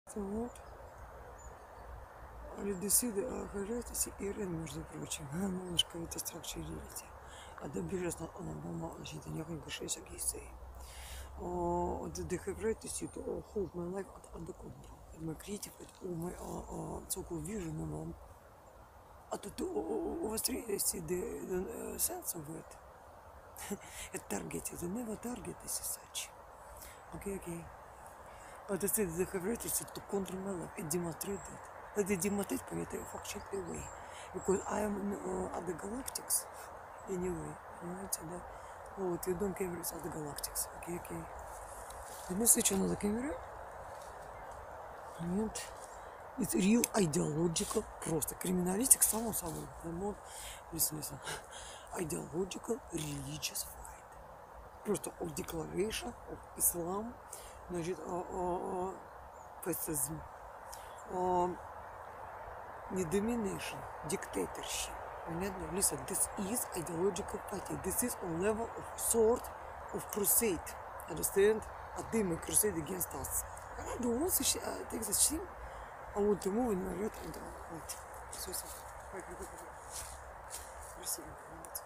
Вот. Ледосиды охажаются Ирен, между прочим. Малышка, это structurality. The business on Obama, значит, няколко шесть гисей. The hypocrisy to hold my life under control. My creative, all my so-called vision, and to overstress the sense of it. It targeted, the never target is such. Okay. But the hypocrisy to control my life, it demonstrated. They demonstrate for it function away. Because I am at the galactics. Anyway, вот, you don't care at the galactics. Okay. Let me switch another camera. And it's real ideological, просто криминалистик, само собой. Listen. Ideological religious fight. Просто of declaration of Islam, значит, fascism, не domination, dictatorship. Listen, this is ideological fighting. This is on level of sort of crusade. Understand? A demon crusade against us. And I don't want to take the shame. I want to move in my red and white. So, wait. Receiving comments.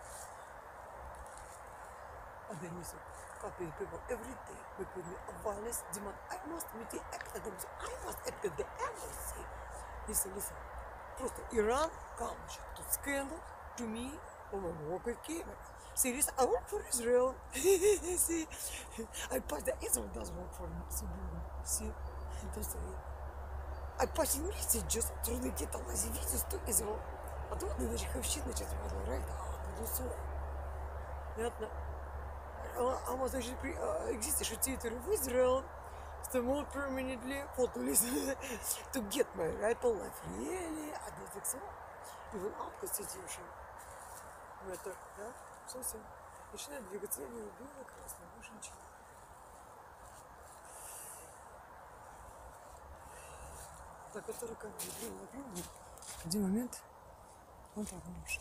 And then you say, copying people every day. Because a violence demand. I must meet the act at them. I must act at the embassy. Listen. Просто Iran comes to scandal to me on my work with camera. Seriously, I work for Israel. See, I pass the Israel does work for me. See, don't say it. I pass messages through the data visits to Israel. А то они даже хавщи начать говорить, буду все. Понятно? А мы, значит, exists a theater of Israel. More permanently to get my right to life. Really? I don't think so. Even out Constitution. Это, да? Все. Начинает двигаться белое, красное, больше ничего. Так, это рука блин. Один момент. Вот так лучше.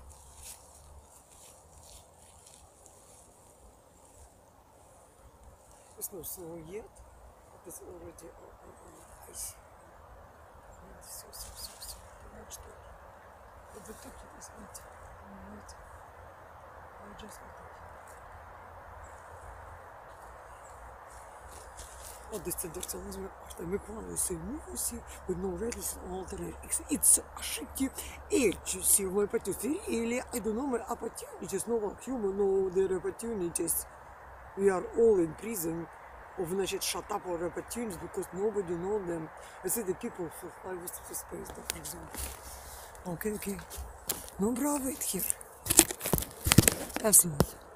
Снова ед. It's already on ice. Все. Понимаете, что это таки, знаете, понимаете? I just like this traditional буквально сильнуси, with no radius and alternate. It's ошибки agency of my opportunity. Или, I don't know, my opportunities, no one human, no their opportunities. We are all in prison. Of значит, shut up our opportunities because nobody knows them. I see the people who fly with space, for example. Okay. No, bravo, it here. Excellent.